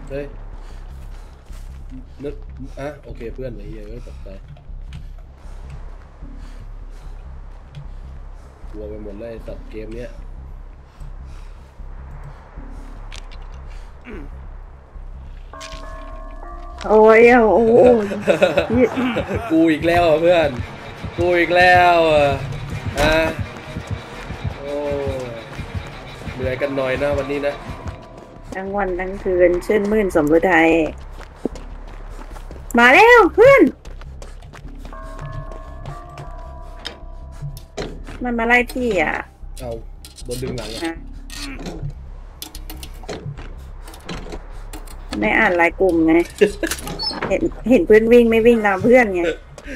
เฮ้ยนึกโอเคเพื่อนไอ้เหี้ยตกใจกลัวไปหมดเลยสัตว์เกมเนี้ยโอ้ยโอ้กูอีกแล้วเพื่อนกูอีกแล้วโอ้เหนื่อยกันหน่อยนะวันนี้นะทั้งวันทั้งคืนชื่นมื่นสมฤทัยมาแล้วเพื่อนมันมาไล่ที่อ่ะเอาโดนดึงหลังอ่ะไม่อ่านไลน์กลุ่มไง เห็นเพื่อนวิ่งไม่วิ่งตามเพื่อนไง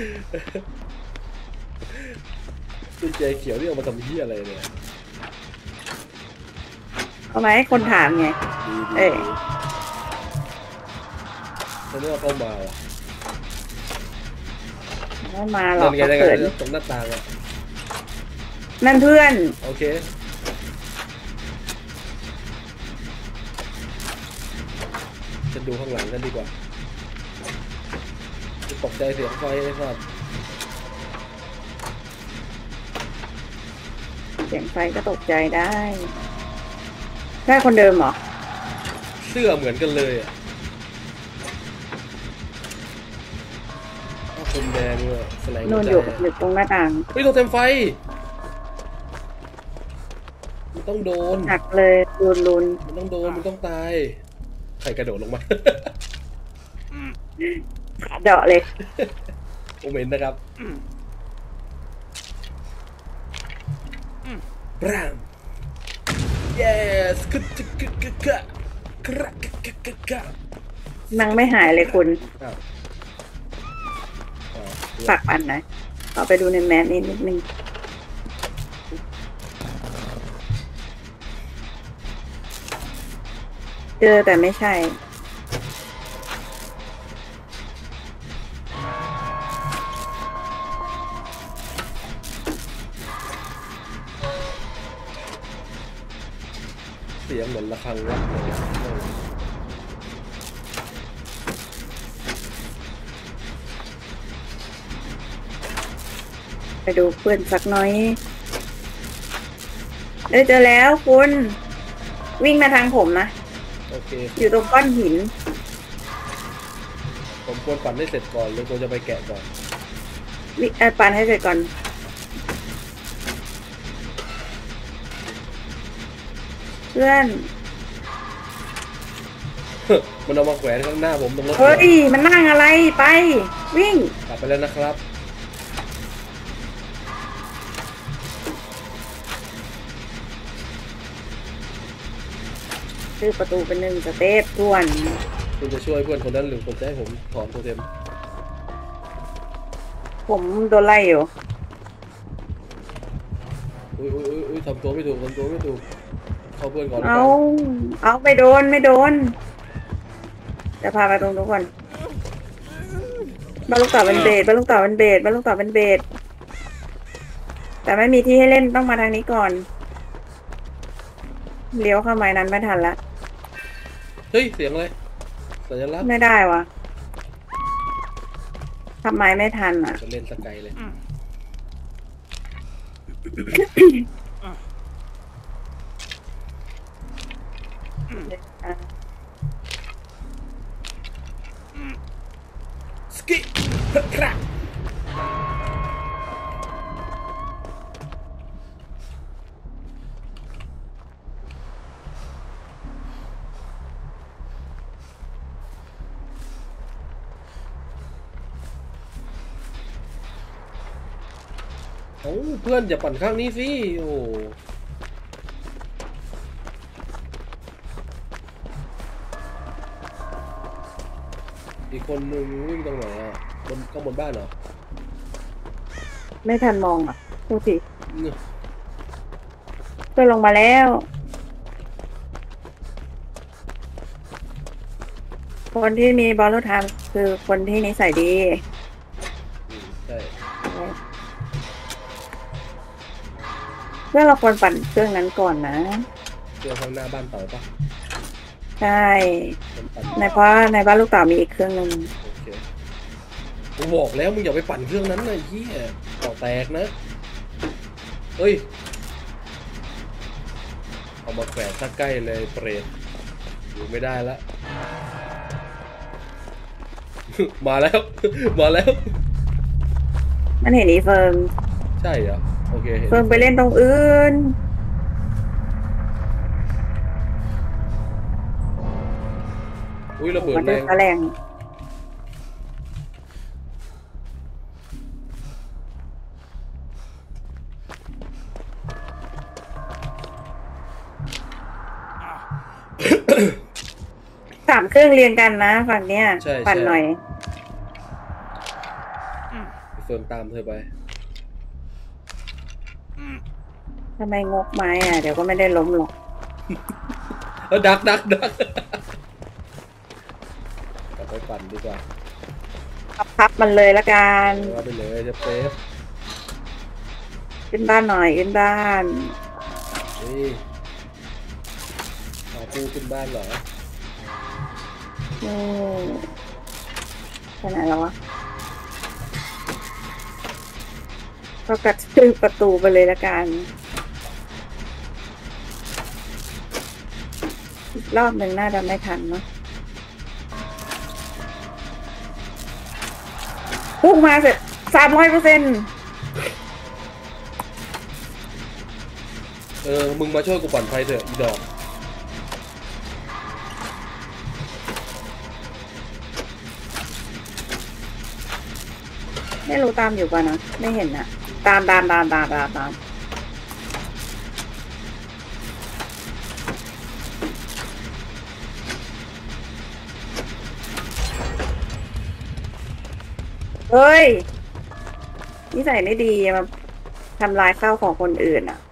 กุญแจเขียวนี่เอามาทำเหี้ยอะไรเนี่ยเอามาให้คนถามไงฉันนึกว่าเข้ามาว่ะไม่มาหรอกเกิดตรงหน้าต่างอ่ะนั่นเพื่อนโอเคฉันดูข้างหลังกันดีกว่าตกใจเสียงไฟไอ้สัสเสียงไฟก็ตกใจได้ใช่คนเดิมเหรอเสื้อเหมือนกันเลยอ่ะคนแดงเลยแสลงนอนอยู่ตรงหน้าต่างเฮ้ยโดนเต็มไฟมันต้องโดนหนักเลยลุนมันต้องโดนมันต้องตายใครกระโดดลงมาเดาะเลยโอเมนนะครับบราม yes นังไม่หายเลยคุณฝากอันนะเอาไปดูในแมสนิดนึงเจอแต่ไม่ใช่เสียงเหมือนระฆังวัดไปดูเพื่อนสักน้อยเจอแล้วคุณวิ่งมาทางผมนะโอเคอยู่ตรงก้อนหินผมควรปั่นให้เสร็จก่อนหรือควรจะไปแกะก่อนปั่นให้เสร็จก่อนเพื่อนมันเอามาแขวนข้างหน้าผมตรงรถเฮ้ยมันนั่งอะไรไปวิ่งกลับไปแล้วนะครับซื้อประตูเป็น1 สเต็ปทวนคุณจะช่วยเพื่อนคนนั้นหรือคุณจะให้ผมถอนโทเทมผมโดนไล่อยู่อุ้ยทำตัวไม่ถูกเข้าเพื่อนก่อนเอาไม่โดนจะพาไปตรงทุกคนบ้านลูกเต่าเป็นเบสแต่ไม่มีที่ให้เล่นต้องมาทางนี้ก่อนเลี้ยวเข้าไม้นั้นไม่ทันละเฮ้ยเสียงอะไรสัญลักษณ์ไม่ได้วะทำไมไม่ทันอ่ะจะเล่นสกายเลยสกิครับโอ้เพื่อนอย่าปั่นข้างนี้สิโอ้อีกคนนึงวิ่งตรงไหนอ่ะข้างบนบ้านเหรอไม่ทันมองอ่ะดูสิเพื่อนลงมาแล้วคนที่มีบอลลูนทามคือคนที่นิสัยดีใช่เพื่อเราควรปั่นเครื่องนั้นก่อนนะเครื่องข้างหน้าบ้านเต่าปะใช่มันปั่นในเพราะในบ้านลูกเต๋ามีอีกเครื่องหนึ่งโอเคกูบอกแล้วมึงอย่าไปปั่นเครื่องนั้นนะไอ้เหี้ยต่อแตกนะเฮ้ยเอามาแขวนถ้าใกล้เลยเปรตอยู่ไม่ได้ละ มาแล้ว มาแล้วมันเห็นอีเฟิร์มใช่เหรอโอเคเห็นเฟิร์มไปเล่นตรงอื่นอุ้ยระเบิดมันแรจะงแรง 3 เครื่องเรียงกันนะฝั่งเนี้ยใช่ปั่นใช่หน่อยเฟิร์นตามเธอไปทำไมงกไม้อ่ะเดี๋ยวก็ไม่ได้ล้มหรอกดักกลับไปปั่นดีกว่าพับมันเลยละกันเอาไปเลยจะเซฟขึ้นบ้านหน่อยขึ้นบ้านนี่เอาปูขึ้นบ้านเหรอนี่ไปไหนแล้ววะก็กระทืบประตูไปเลยละกันอีกรอบหนึ่งน่าจะไม่ทันเนาะพุ่งมาเสร็จ300% มึงมาช่วยกูปั่นไฟเถอะอีดอกไม่รู้ตามอยู่ป่ะนะไม่เห็นอะตามเฮ้ยนิสัยไม่ดีมาทำลายข้าวของคนอื่นอะ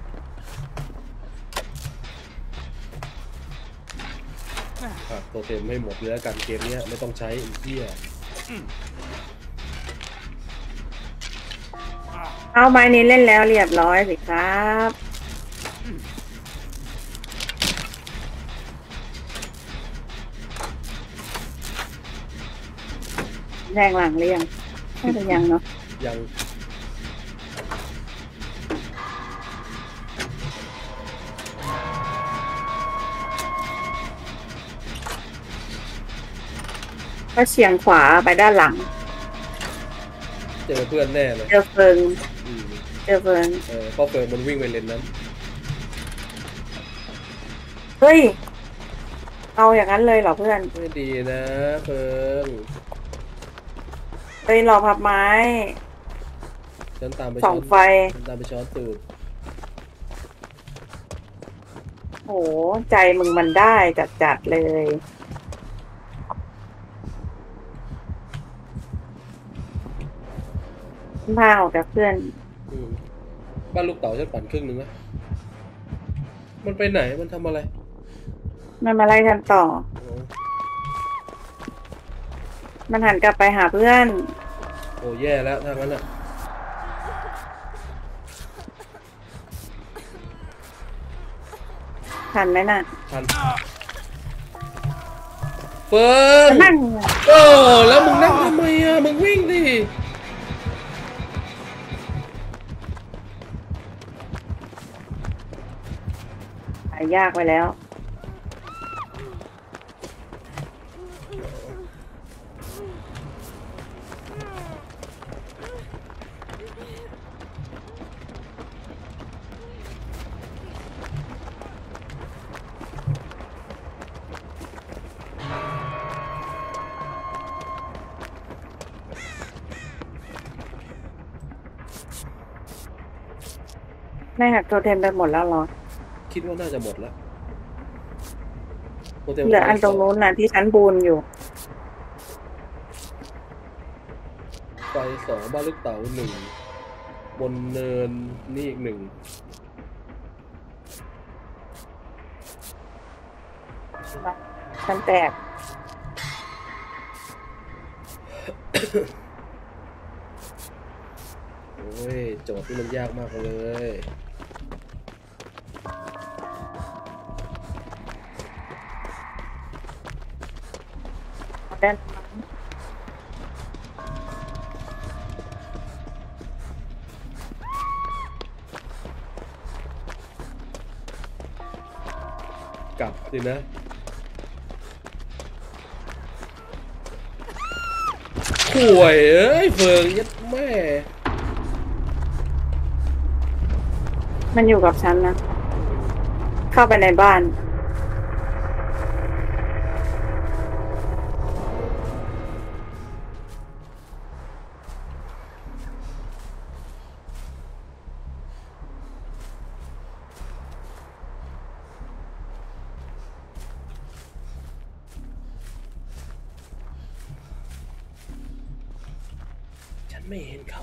โทเทมให้หมดเลยแล้วกันเกมนี้ไม่ต้องใช้ไอ้เหี้ยเอาไม้นี้เล่นแล้วเรียบร้อยสิครับแรงหลังเรียงน่าจะยังเนาะยังก็เฉียงขวาไปด้านหลังเจอเพื่อนแน่เลยเจอเฟิงอืมเจอเฟิงเพราะเฟิร์นมันวิ่งไปเลนนั้นเฮ้ยเอาอย่างนั้นเลยเหรอเพื่อนไม่ดีนะเฟิร์นเฮ้ยรอพับไม้ฉันตามไปส่องไฟฉันตามไปช้อนตูดโหใจมึงมันได้จัดเลยพาออกจากเพื่อนบ้านลูกเต๋าฉันปั่นครึ่งหนึ่งนะมันไปไหนมันทำอะไรมันมาไล่ทันต่อโอ้มันหันกลับไปหาเพื่อนโอ้แย่แล้วถ้างั้นอ่ะทันไหมน่ะทันเฟิร์นนั่งแล้วมึงนั่งทำไมอ่ะมึงวิ่งดิหายากไปแล้วไม่หักโทเทมไปหมดแล้วเหรอคิดว่าน่าจะหมดแล้วเหลืออันตรงนู้นน่ะที่ชั้นบูนอยู่ไฟ2บ้านลูกเต๋า1บนเนินนี่อีก1 ชั้นแตกโอ้ยโจทย์ที่มันยากมากเลยได้กลับสินะข่วยเอ้ยเฟิงยัดแม่มันอยู่กับฉันนะเข้าไปในบ้านฉันไม่เห็นเขา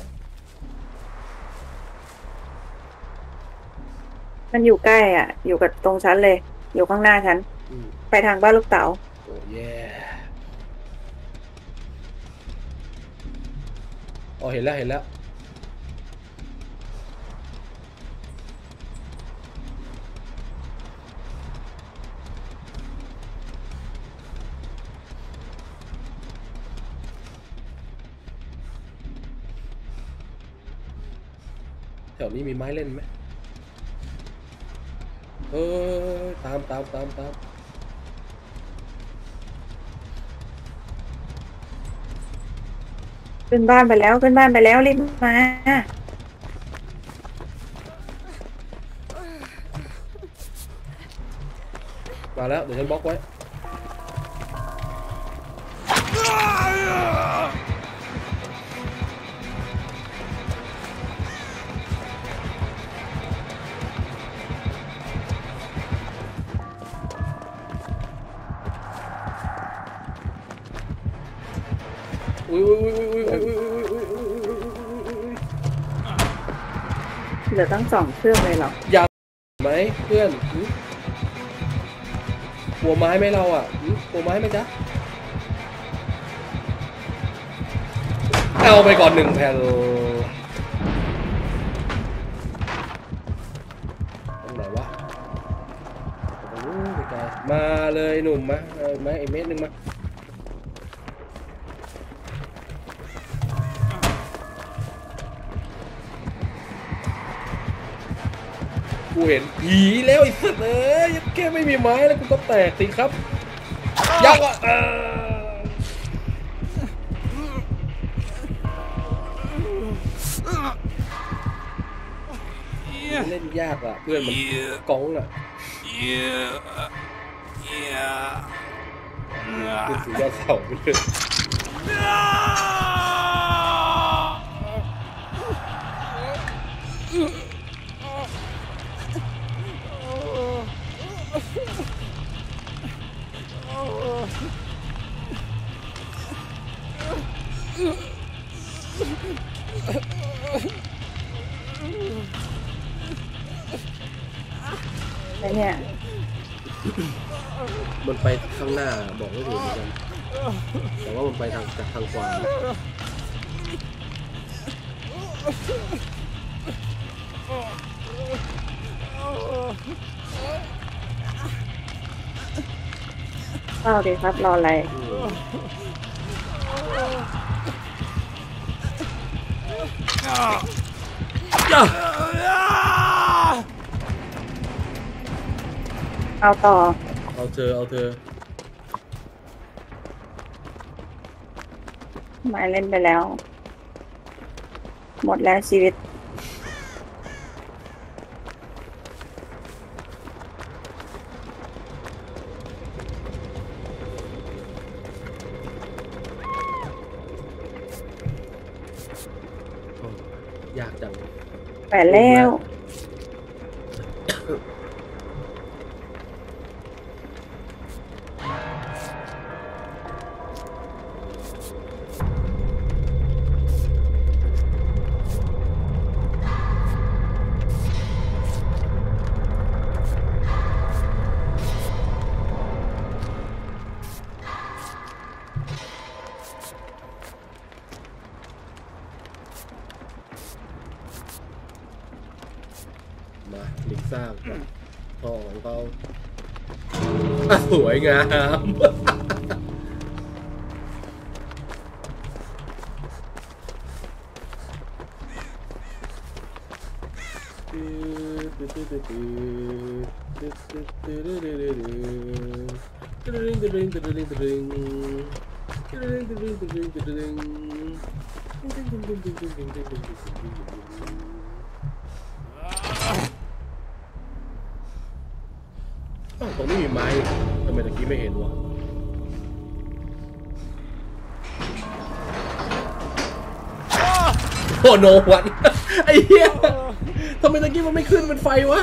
มันอยู่ใกล้อ่ะ อยู่กับตรงฉันเลย อยู่ข้างหน้าฉันไปทางบ้านลูกเต๋าโอ้แย่อ๋อเห็นแล้วเห็นแล้วแถวนี้มีไม้เล่นไหมตามขึ้นบ้านไปแล้วขึ้นบ้านไปแล้วรีบมาแล้วเดี๋ยวฉันบล็อกไว้เหลือตั้ง2 เครื่องเลยเหรออยากไหมเพื่อนกลัวไม้ไหมเราอ่ะกลัวไม้ไหมจ๊ะเอาไปก่อน1 แผ่นตรงไหนวะโอ้ยไกลมาเลยหนุ่มมาไม้อีกเม็ดหนึ่งมากูเห็นผีแล้วไอ้สัตว์เอ้ยแค่ไม่มีไม้แล้วกูก็แตกสิครับยักษ์เล่นยากอ่ะเพื่อนมันกองอ่ะขึ้นสู่ยอดเสาไปเลยแล้วเนี่ยมันไปข้างหน้าบอกไม่ถูกเหมือนกันแต่ว่ามันไปจากทางขวาเอาดีครับรออะไรเอาต่อเอาเธอไม่เล่นไปแล้วหมดแล้วชีวิตยากจังไปแล้วมาลิกสร้างทองของเขาสวยงามอ้าวตรงนี้มีไม้ทำไมตะกี้ไม่เห็นวะโอ้โนวันไอ้เหี้ยทำไมตะกี้มันไม่ขึ้นเป็นไฟวะ